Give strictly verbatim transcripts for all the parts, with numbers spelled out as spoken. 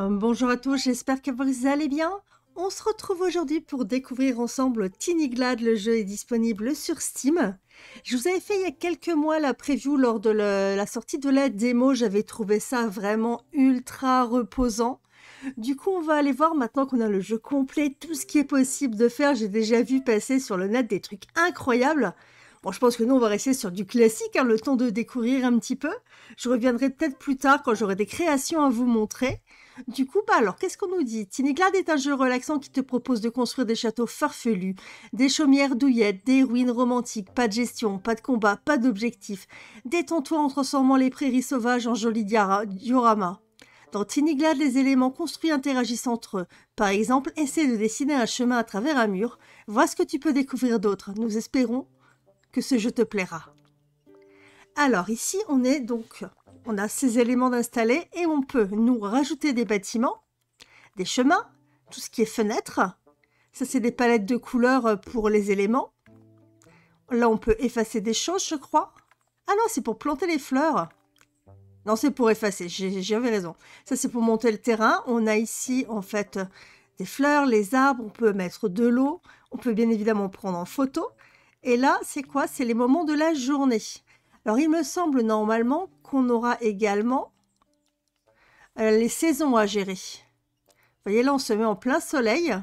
Euh, bonjour à tous, j'espère que vous allez bien. On se retrouve aujourd'hui pour découvrir ensemble Tiny Glad. Le jeu est disponible sur Steam. Je vous avais fait il y a quelques mois la preview lors de le- la sortie de la démo. J'avais trouvé ça vraiment ultra reposant. Du coup, on va aller voir maintenant qu'on a le jeu complet, tout ce qui est possible de faire. J'ai déjà vu passer sur le net des trucs incroyables. Bon, je pense que nous, on va rester sur du classique, hein, le temps de découvrir un petit peu. Je reviendrai peut-être plus tard quand j'aurai des créations à vous montrer. Du coup, bah alors, qu'est-ce qu'on nous dit? Tiny Glad est un jeu relaxant qui te propose de construire des châteaux farfelus, des chaumières douillettes, des ruines romantiques, pas de gestion, pas de combat, pas d'objectif. Détends-toi en transformant les prairies sauvages en jolis diara- dioramas. Dans Tiny Glad, les éléments construits interagissent entre eux. Par exemple, essaie de dessiner un chemin à travers un mur. Vois ce que tu peux découvrir d'autre. Nous espérons que ce jeu te plaira. Alors ici, on est donc, on a ces éléments d'installer et on peut nous rajouter des bâtiments, des chemins, tout ce qui est fenêtres. Ça, c'est des palettes de couleurs pour les éléments. Là, on peut effacer des choses, je crois. Ah non, c'est pour planter les fleurs. Non, c'est pour effacer, j'ai- j'avais raison. Ça, c'est pour monter le terrain. On a ici, en fait, des fleurs, les arbres. On peut mettre de l'eau. On peut bien évidemment prendre en photo. Et là, c'est quoi? C'est les moments de la journée. Alors, il me semble normalement qu'on aura également euh, les saisons à gérer. Vous voyez, là, on se met en plein soleil.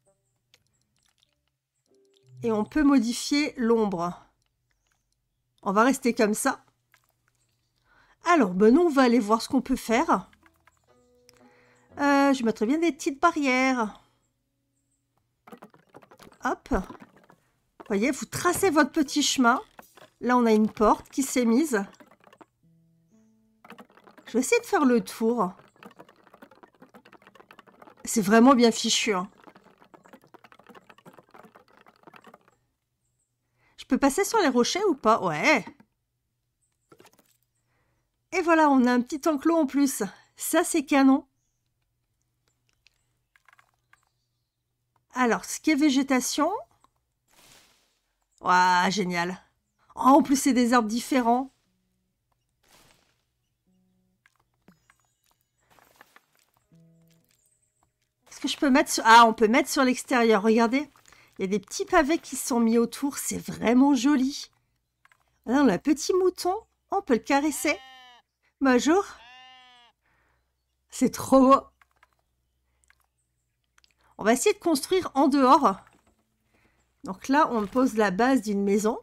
Et on peut modifier l'ombre. On va rester comme ça. Alors, ben nous, on va aller voir ce qu'on peut faire. Euh, je mettrai bien des petites barrières. Hop. Vous voyez, vous tracez votre petit chemin. Là, on a une porte qui s'est mise. Je vais essayer de faire le tour. C'est vraiment bien fichu, hein. Je peux passer sur les rochers ou pas? Ouais. Et voilà, on a un petit enclos en plus. Ça, c'est canon. Alors, ce qui est végétation. Waouh, génial. Oh, en plus, c'est des arbres différents. Est-ce que je peux mettre sur... Ah, on peut mettre sur l'extérieur. Regardez. Il y a des petits pavés qui sont mis autour. C'est vraiment joli. Là, on a un petit mouton. On peut le caresser. Bonjour. C'est trop beau. On va essayer de construire en dehors. Donc là, on pose la base d'une maison.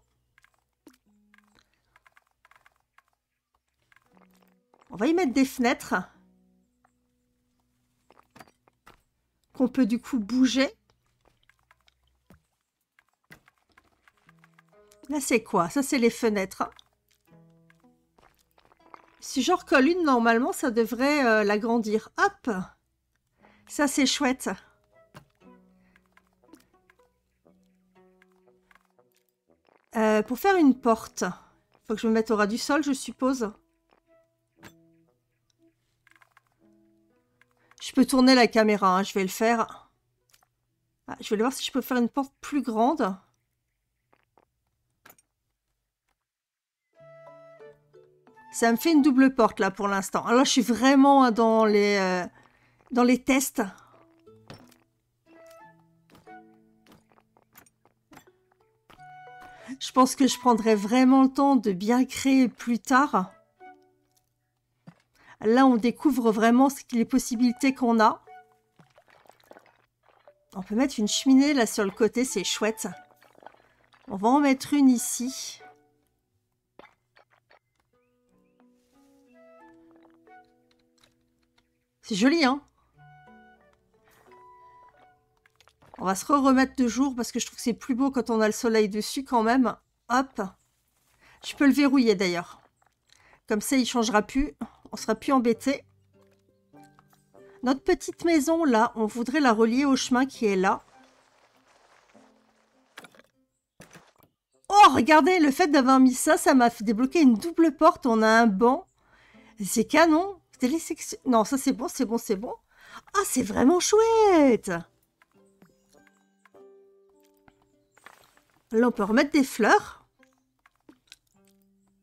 On va y mettre des fenêtres qu'on peut du coup bouger. Là, c'est quoi? Ça, c'est les fenêtres. Si j'en recolle une, normalement, ça devrait euh, l'agrandir. Hop! Ça, c'est chouette. Euh, pour faire une porte, il faut que je me mette au ras du sol, je suppose. Je peux tourner la caméra, hein, je vais le faire. Ah, je vais aller voir si je peux faire une porte plus grande. Ça me fait une double porte là pour l'instant. Alors je suis vraiment dans les, euh, dans les tests. Je pense que je prendrai vraiment le temps de bien créer plus tard. Là, on découvre vraiment les possibilités qu'on a. On peut mettre une cheminée là sur le côté, c'est chouette. On va en mettre une ici. C'est joli, hein? On va se re-remettre de jour parce que je trouve que c'est plus beau quand on a le soleil dessus quand même. Hop. Je peux le verrouiller d'ailleurs. Comme ça, il ne changera plus. On ne sera plus embêté. Notre petite maison, là, on voudrait la relier au chemin qui est là. Oh, regardez, le fait d'avoir mis ça, ça m'a fait débloquer une double porte. On a un banc. C'est canon. Non, ça c'est bon, c'est bon, c'est bon. Ah, c'est vraiment chouette. Là, on peut remettre des fleurs.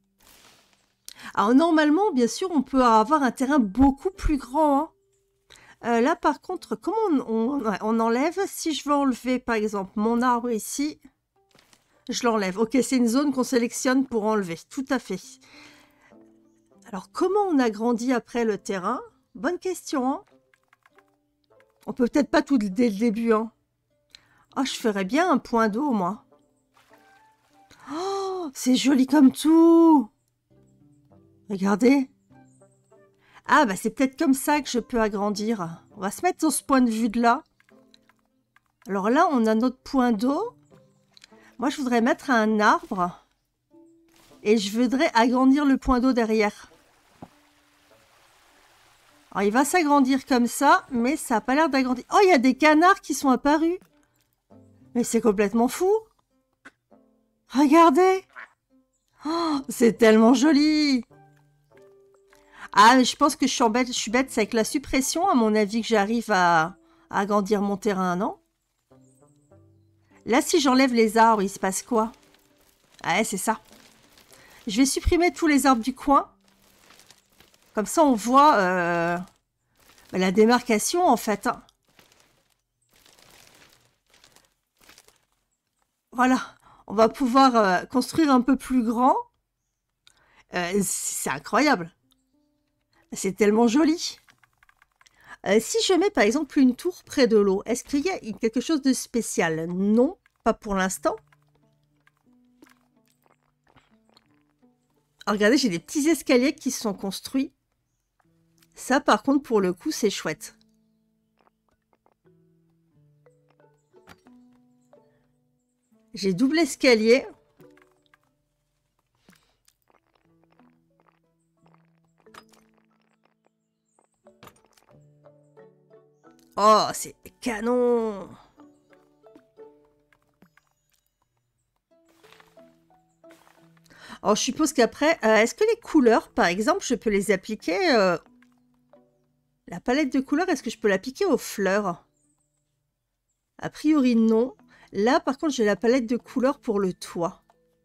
Alors, normalement, bien sûr, on peut avoir un terrain beaucoup plus grand, hein. Euh, là, par contre, comment on, on- ouais, on enlève? Si je veux enlever, par exemple, mon arbre ici, je l'enlève. Ok, c'est une zone qu'on sélectionne pour enlever. Tout à fait. Alors, comment on agrandit après le terrain? Bonne question, hein. On peut peut-être pas tout dès le début, hein. Ah, je ferais bien un point d'eau, moi. Oh, c'est joli comme tout. Regardez. Ah, bah c'est peut-être comme ça que je peux agrandir. On va se mettre dans ce point de vue de là. Alors là, on a notre point d'eau. Moi, je voudrais mettre un arbre. Et je voudrais agrandir le point d'eau derrière. Alors, il va s'agrandir comme ça, mais ça n'a pas l'air d'agrandir. Oh, il y a des canards qui sont apparus. Mais c'est complètement fou. Regardez. Oh, c'est tellement joli. Ah, mais je pense que je suis, bête, je suis bête. C'est avec la suppression, à mon avis, que j'arrive à, à agrandir mon terrain, non? Là, si j'enlève les arbres, il se passe quoi? Ah, ouais, c'est ça. Je vais supprimer tous les arbres du coin. Comme ça, on voit euh, la démarcation, en fait. Hein. Voilà. On va pouvoir euh, construire un peu plus grand. Euh, c'est incroyable. C'est tellement joli. Euh, si je mets, par exemple, une tour près de l'eau, est-ce qu'il y a quelque chose de spécial? Non, pas pour l'instant. Regardez, j'ai des petits escaliers qui se sont construits. Ça, par contre, pour le coup, c'est chouette. J'ai double escalier. Oh, c'est canon! Alors, je suppose qu'après, euh, est-ce que les couleurs, par exemple, je peux les appliquer euh, la palette de couleurs, est-ce que je peux l'appliquer aux fleurs? A priori, non. Là, par contre, j'ai la palette de couleurs pour le toit.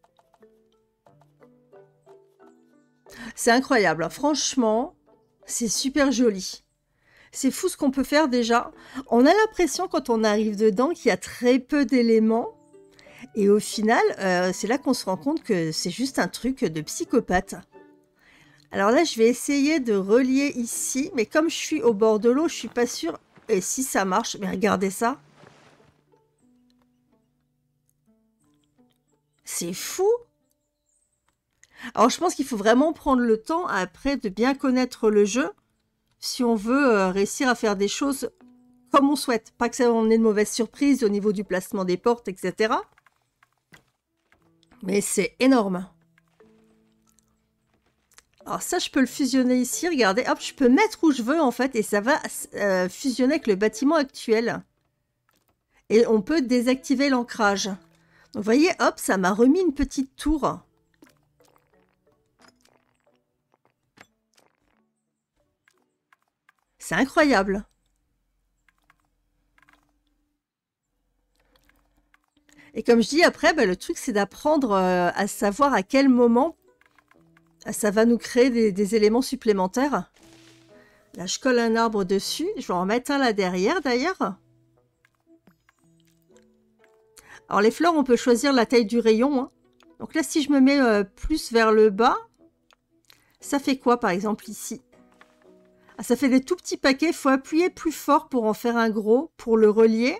C'est incroyable, hein. Franchement, c'est super joli. C'est fou ce qu'on peut faire déjà. On a l'impression, quand on arrive dedans, qu'il y a très peu d'éléments. Et au final, euh, c'est là qu'on se rend compte que c'est juste un truc de psychopathe. Alors là, je vais essayer de relier ici. Mais comme je suis au bord de l'eau, je suis pas sûre. Et si ça marche, mais regardez ça. C'est fou. Alors, je pense qu'il faut vraiment prendre le temps après de bien connaître le jeu si on veut euh, réussir à faire des choses comme on souhaite. Pas que ça on ait de mauvaises surprises au niveau du placement des portes, et cetera. Mais c'est énorme. Alors ça, je peux le fusionner ici. Regardez, hop, je peux mettre où je veux en fait et ça va euh, fusionner avec le bâtiment actuel. Et on peut désactiver l'ancrage. Donc, vous voyez, hop, ça m'a remis une petite tour. C'est incroyable. Et comme je dis, après, bah, le truc, c'est d'apprendre euh, à savoir à quel moment ça va nous créer des, des éléments supplémentaires. Là, je colle un arbre dessus. Je vais en mettre un là derrière, d'ailleurs. Alors, les fleurs, on peut choisir la taille du rayon. Hein. Donc là, si je me mets euh, plus vers le bas, ça fait quoi, par exemple, ici? Ah, ça fait des tout petits paquets. Il faut appuyer plus fort pour en faire un gros, pour le relier.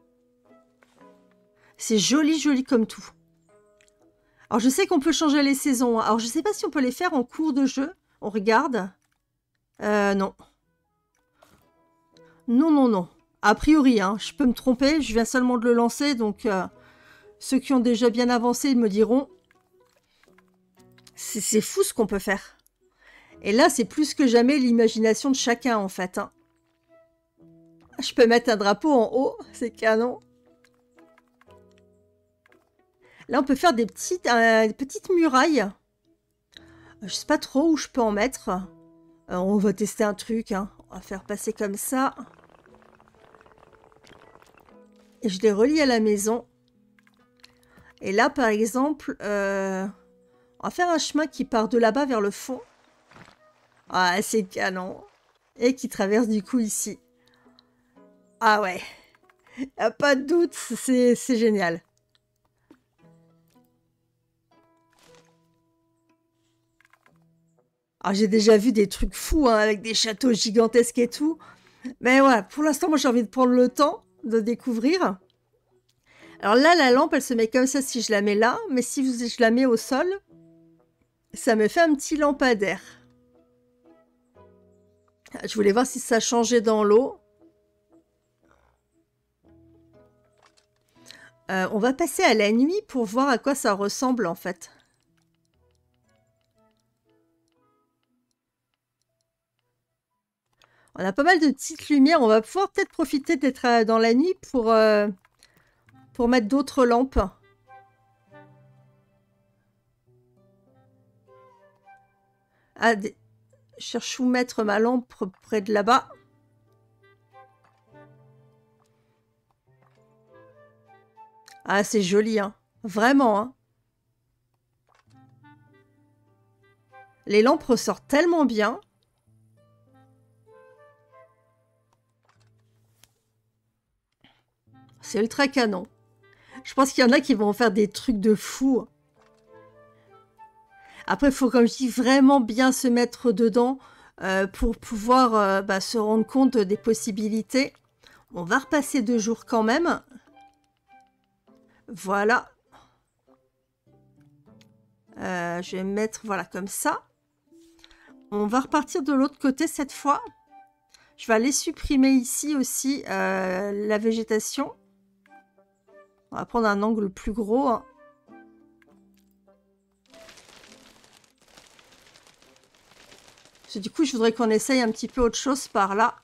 C'est joli, joli comme tout. Alors, je sais qu'on peut changer les saisons. Alors, je ne sais pas si on peut les faire en cours de jeu. On regarde. Euh, non. Non, non, non. A priori, hein, je peux me tromper. Je viens seulement de le lancer. Donc, euh, ceux qui ont déjà bien avancé, ils me diront. C'est fou ce qu'on peut faire. Et là, c'est plus que jamais l'imagination de chacun, en fait. Hein. Je peux mettre un drapeau en haut. C'est canon. Là, on peut faire des petites, euh, des petites murailles. Je sais pas trop où je peux en mettre. Euh, on va tester un truc. Hein. On va faire passer comme ça. Et je les relie à la maison. Et là, par exemple, euh, on va faire un chemin qui part de là-bas vers le fond. Ah, c'est canon. Et qui traverse du coup ici. Ah ouais, y a pas de doute, c'est c'est génial. Alors j'ai déjà vu des trucs fous, hein, avec des châteaux gigantesques et tout. Mais ouais, pour l'instant, moi j'ai envie de prendre le temps de découvrir. Alors là, la lampe, elle se met comme ça si je la mets là, mais si vous- je la mets au sol, ça me fait un petit lampadaire. Je voulais voir si ça changeait dans l'eau. Euh, on va passer à la nuit pour voir à quoi ça ressemble en fait. On a pas mal de petites lumières. On va pouvoir peut-être profiter d'être euh, dans la nuit pour, euh, pour mettre d'autres lampes. Ah, des- je cherche où mettre ma lampe près de là-bas. Ah, c'est joli, hein. Vraiment, hein. Les lampes ressortent tellement bien. C'est ultra canon. Je pense qu'il y en a qui vont faire des trucs de fou. Après, il faut, comme je dis, vraiment bien se mettre dedans euh, pour pouvoir euh, bah, se rendre compte des possibilités. On va repasser deux jours quand même. Voilà. Euh, je vais mettre, voilà, comme ça. On va repartir de l'autre côté cette fois. Je vais aller supprimer ici aussi euh, la végétation. On va prendre un angle plus gros, hein. Parce que du coup, je voudrais qu'on essaye un petit peu autre chose par là.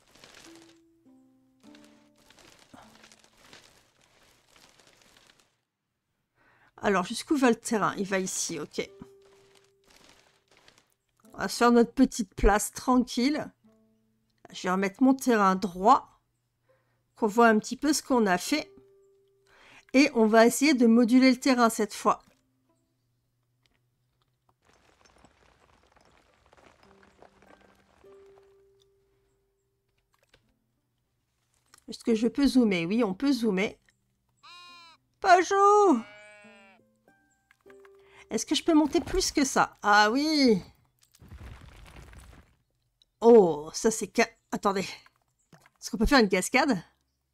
Alors, jusqu'où va le terrain? Il va ici, ok. On va se faire notre petite place tranquille. Je vais remettre mon terrain droit. Qu'on voit un petit peu ce qu'on a fait. Et on va essayer de moduler le terrain cette fois. Est-ce que je peux zoomer? Oui, on peut zoomer. Bonjour! Est-ce que je peux monter plus que ça? Ah oui! Oh, ça c'est... Ca... Attendez. Est-ce qu'on peut faire une cascade?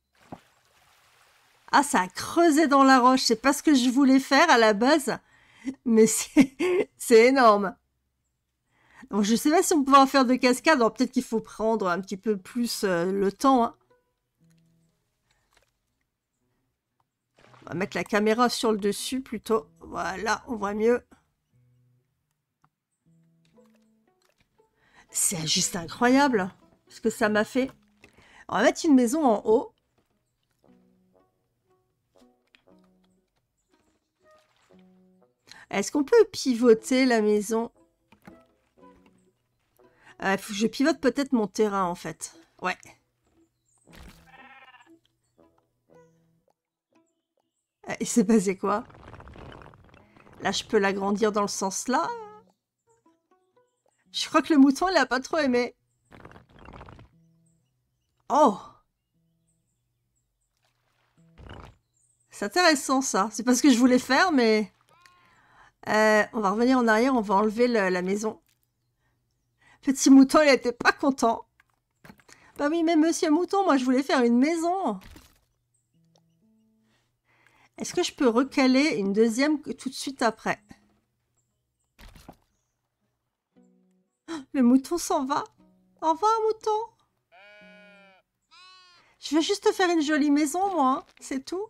Ah, ça a creusé dans la roche. C'est pas ce que je voulais faire à la base. Mais c'est c'est énorme. Donc, je sais pas si on peut en faire de cascade. Alors, peut-être qu'il faut prendre un petit peu plus euh, le temps, hein. On va mettre la caméra sur le dessus plutôt. Voilà, on voit mieux. C'est juste incroyable ce que ça m'a fait. On va mettre une maison en haut. Est-ce qu'on peut pivoter la maison? euh, faut que je pivote peut-être mon terrain en fait. Ouais. Euh, Il s'est passé quoi? Là, je peux l'agrandir dans le sens là. Je crois que le mouton, il a pas trop aimé. Oh! C'est intéressant ça. C'est pas ce que je voulais faire, mais... Euh, on va revenir en arrière, on va enlever le- la maison. Petit mouton, il était pas content. Bah oui, mais monsieur mouton, moi je voulais faire une maison. Est-ce que je peux recaler une deuxième tout de suite après? Le mouton s'en va. Au revoir, mouton. Je veux juste faire une jolie maison, moi. Hein. C'est tout.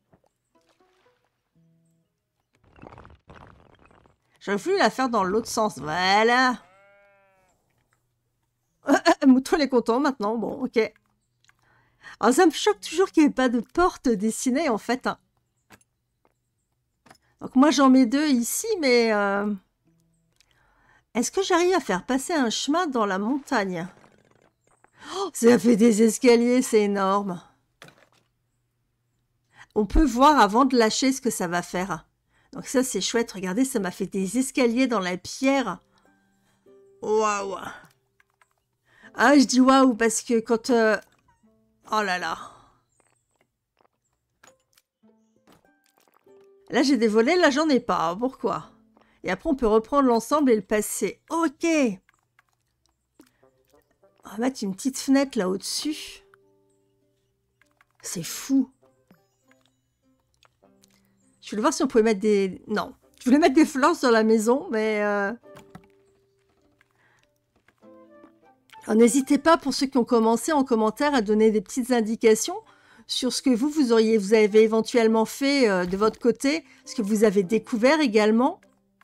J'aurais voulu la faire dans l'autre sens. Voilà. Le mouton, il est content maintenant. Bon, ok. Alors, ça me choque toujours qu'il n'y ait pas de porte dessinée, en fait. Hein. Donc, moi, j'en mets deux ici, mais... Euh... Est-ce que j'arrive à faire passer un chemin dans la montagne? Oh, ça fait des escaliers, c'est énorme. On peut voir avant de lâcher ce que ça va faire. Donc ça, c'est chouette. Regardez, ça m'a fait des escaliers dans la pierre. Waouh! Ah, je dis waouh parce que quand... Euh... Oh là là. Là, j'ai des volets, là, j'en ai pas. Pourquoi? Et après, on peut reprendre l'ensemble et le passer. Ok. On va mettre une petite fenêtre là au-dessus. C'est fou. Je voulais voir si on pouvait mettre des... Non. Je voulais mettre des fleurs sur la maison, mais... Euh... N'hésitez pas, pour ceux qui ont commencé, en commentaire, à donner des petites indications sur ce que vous, vous auriez, vous avez éventuellement fait euh, de votre côté, ce que vous avez découvert également.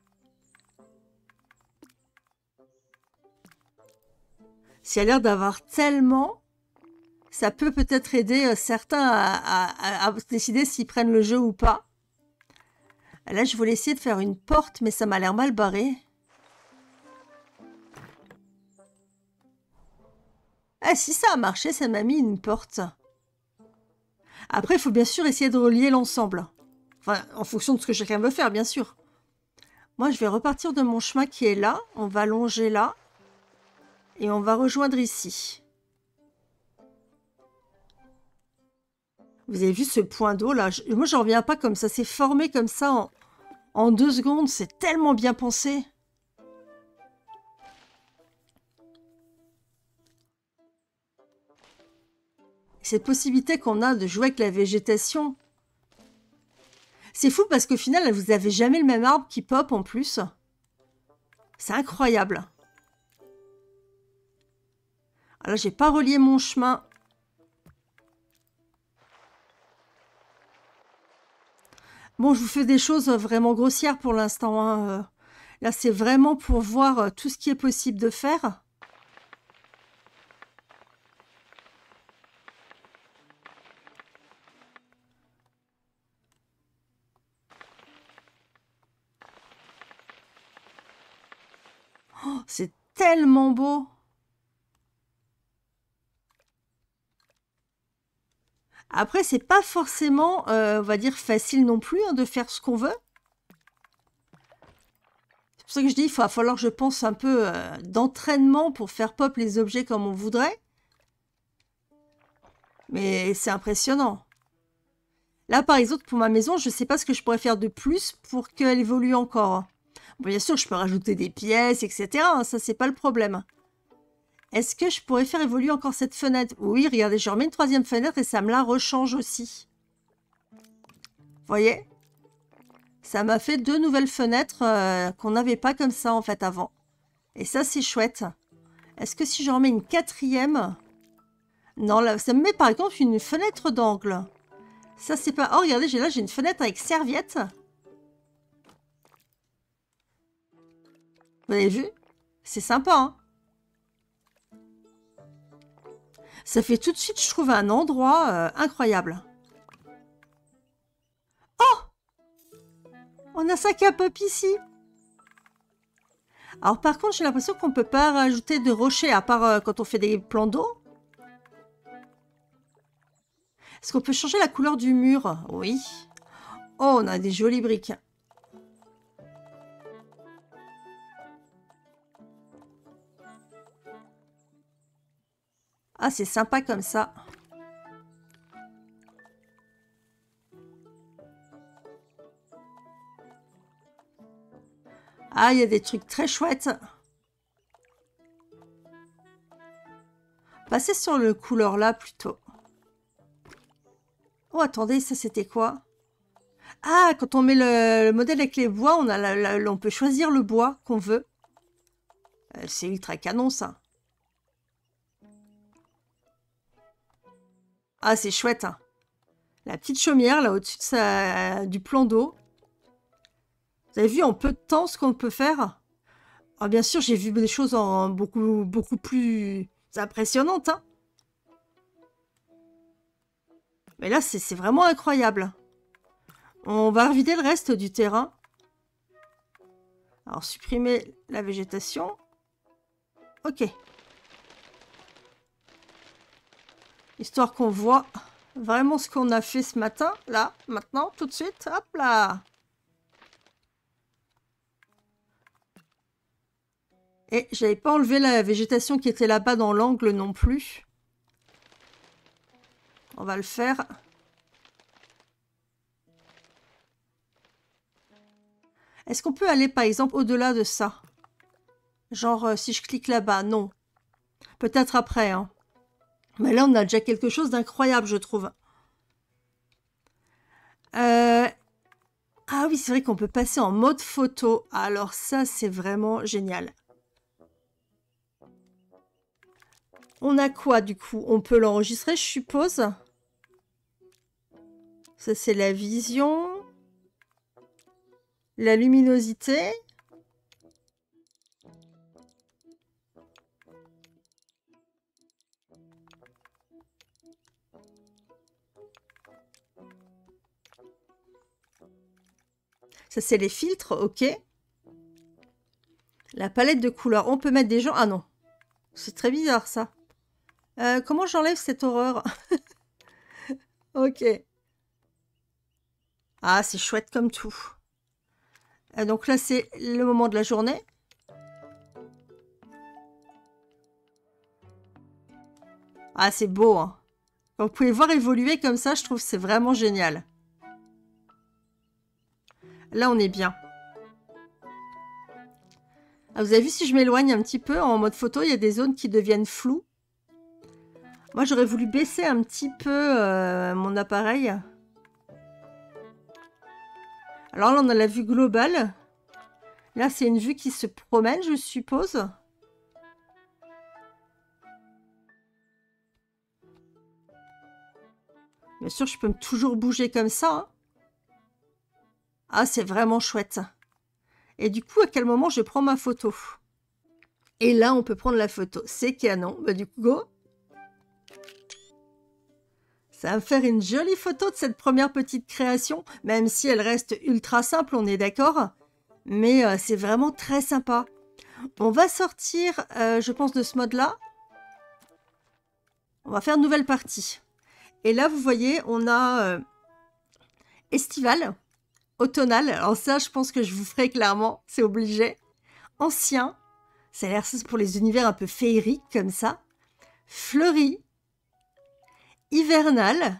S'il y a l'air d'avoir tellement, ça peut peut-être aider euh, certains à, à, à décider s'ils prennent le jeu ou pas. Là, je voulais essayer de faire une porte, mais ça m'a l'air mal barré. Ah, si ça a marché, ça m'a mis une porte. Après, il faut bien sûr essayer de relier l'ensemble. Enfin, en fonction de ce que chacun veut faire, bien sûr. Moi, je vais repartir de mon chemin qui est là. On va longer là. Et on va rejoindre ici. Vous avez vu ce point d'eau là? je, Moi, j'en reviens pas comme ça. C'est formé comme ça en, en deux secondes. C'est tellement bien pensé. Cette possibilité qu'on a de jouer avec la végétation. C'est fou parce qu'au final, vous n'avez jamais le même arbre qui pop en plus. C'est incroyable. Alors, j'ai pas relié mon chemin. Bon, je vous fais des choses vraiment grossières pour l'instant. Hein. Là, c'est vraiment pour voir tout ce qui est possible de faire. Oh, c'est tellement beau. Après, c'est pas forcément, euh, on va dire, facile non plus hein, de faire ce qu'on veut. C'est pour ça que je dis, il va falloir, je pense, un peu euh, d'entraînement pour faire pop les objets comme on voudrait. Mais c'est impressionnant. Là, par exemple, pour ma maison, je ne sais pas ce que je pourrais faire de plus pour qu'elle évolue encore. Bon, bien sûr, je peux rajouter des pièces, et cetera. Hein, ça, c'est pas le problème. Est-ce que je pourrais faire évoluer encore cette fenêtre? Oui, regardez, je remets une troisième fenêtre et ça me la rechange aussi. Vous voyez? Ça m'a fait deux nouvelles fenêtres euh, qu'on n'avait pas comme ça, en fait, avant. Et ça, c'est chouette. Est-ce que si je remets une quatrième... Non, là, ça me met, par exemple, une fenêtre d'angle. Ça, c'est pas... Oh, regardez, là, j'ai une fenêtre avec serviette. Vous avez vu? C'est sympa, hein? Ça fait tout de suite, je trouve, un endroit euh, incroyable. Oh! On a ça qui pop ici. Alors, par contre, j'ai l'impression qu'on ne peut pas rajouter de rochers, à part euh, quand on fait des plans d'eau. Est-ce qu'on peut changer la couleur du mur? Oui. Oh, on a des jolies briques. Ah, c'est sympa comme ça. Ah, il y a des trucs très chouettes. Passez sur le couleur là plutôt. Oh, attendez, ça c'était quoi? Ah, quand on met le, le modèle avec les bois, on, a la, la, on peut choisir le bois qu'on veut. Euh, c'est ultra canon ça. Ah, c'est chouette. Hein. La petite chaumière là au-dessus de sa, du plan d'eau. Vous avez vu en peu de temps ce qu'on peut faire? Ah, bien sûr, j'ai vu des choses en beaucoup, beaucoup plus impressionnantes. Hein. Mais là, c'est vraiment incroyable. On va revider le reste du terrain. Alors, supprimer la végétation. Ok. Histoire qu'on voit vraiment ce qu'on a fait ce matin. Là, maintenant, tout de suite. Hop là. Et j'avais pas enlevé la végétation qui était là-bas dans l'angle non plus. On va le faire. Est-ce qu'on peut aller, par exemple, au-delà de ça? Genre, euh, si je clique là-bas, non. Peut-être après, hein. Mais là, on a déjà quelque chose d'incroyable, je trouve. Euh... Ah oui, c'est vrai qu'on peut passer en mode photo. Alors ça, c'est vraiment génial. On a quoi, du coup? On peut l'enregistrer, je suppose. Ça, c'est la vision. La luminosité. Ça, c'est les filtres, ok. La palette de couleurs. On peut mettre des gens... Ah non. C'est très bizarre, ça. Euh, comment j'enlève cette horreur? Ok. Ah, c'est chouette comme tout. Euh, donc là, c'est le moment de la journée. Ah, c'est beau, hein. Vous pouvez voir évoluer comme ça, je trouve que c'est vraiment génial. Là, on est bien. Ah, vous avez vu, si je m'éloigne un petit peu en mode photo, il y a des zones qui deviennent floues. Moi, j'aurais voulu baisser un petit peu euh, mon appareil. Alors là, on a la vue globale. Là, c'est une vue qui se promène, je suppose. Bien sûr, je peux toujours bouger comme ça, hein. Ah, c'est vraiment chouette. Et du coup, à quel moment je prends ma photo? Et là, on peut prendre la photo. C'est canon. Bah, du coup, go. Ça va me faire une jolie photo de cette première petite création, même si elle reste ultra simple, on est d'accord. Mais euh, c'est vraiment très sympa. On va sortir, euh, je pense, de ce mode-là. On va faire une nouvelle partie. Et là, vous voyez, on a euh, estival, automnal. Alors ça, je pense que je vous ferai clairement, c'est obligé. Ancien, ça a l'air pour les univers un peu féeriques comme ça. Fleuri. Hivernal.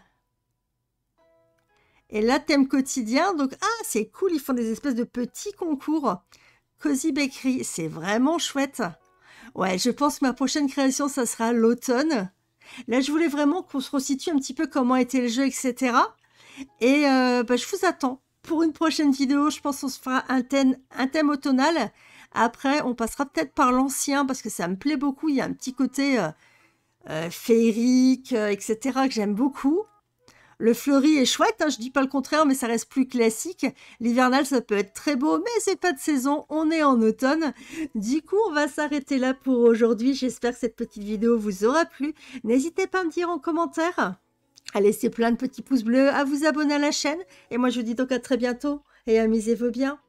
Et là, thème quotidien. Donc, ah, c'est cool, ils font des espèces de petits concours. Cozy Bakery, c'est vraiment chouette. Ouais, je pense que ma prochaine création, ça sera l'automne. Là, je voulais vraiment qu'on se resitue un petit peu comment était le jeu, et cetera. Et euh, bah, je vous attends pour une prochaine vidéo. Je pense qu'on se fera un thème, un thème automnal. Après, on passera peut-être par l'ancien parce que ça me plaît beaucoup. Il y a un petit côté euh, euh, féerique, euh, et cetera que j'aime beaucoup. Le fleuri est chouette, hein, je dis pas le contraire, mais ça reste plus classique. L'hivernal, ça peut être très beau, mais c'est pas de saison, on est en automne. Du coup, on va s'arrêter là pour aujourd'hui. J'espère que cette petite vidéo vous aura plu. N'hésitez pas à me dire en commentaire, à laisser plein de petits pouces bleus, à vous abonner à la chaîne. Et moi, je vous dis donc à très bientôt et amusez-vous bien.